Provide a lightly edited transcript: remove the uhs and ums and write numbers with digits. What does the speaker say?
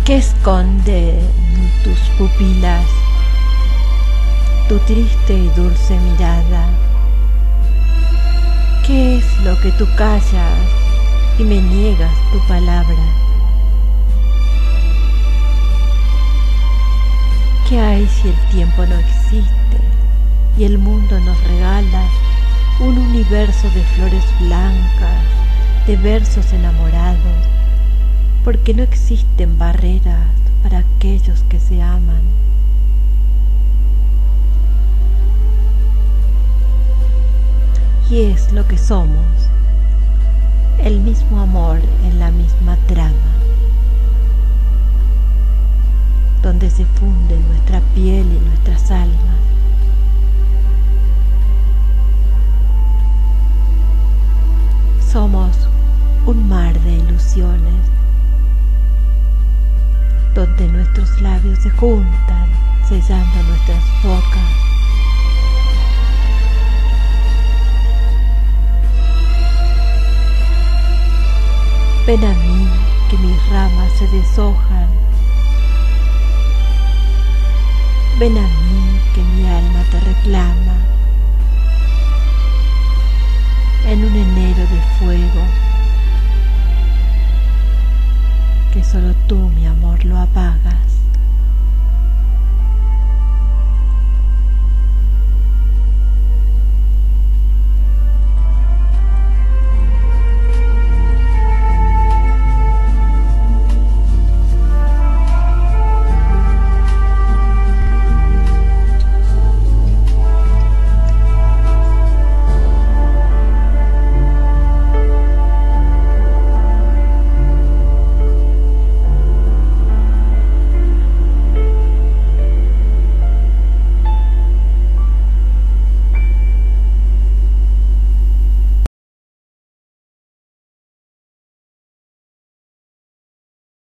¿Qué esconde en tus pupilas tu triste y dulce mirada? ¿Qué es lo que tú callas y me niegas tu palabra? ¿Qué hay si el tiempo no existe y el mundo nos regala un universo de flores blancas, de versos enamorados? Porque no existen barreras para aquellos que se aman. Y es lo que somos, el mismo amor en la misma trama, donde se funden nuestra piel y nuestras almas. Somos un mar de ilusiones, donde nuestros labios se juntan, sellando nuestras bocas. Ven a mí, que mis ramas se deshojan. Ven a mí, que mi alma te reclama. En un enero de fuego, que solo tú, mi amor, lo apagas.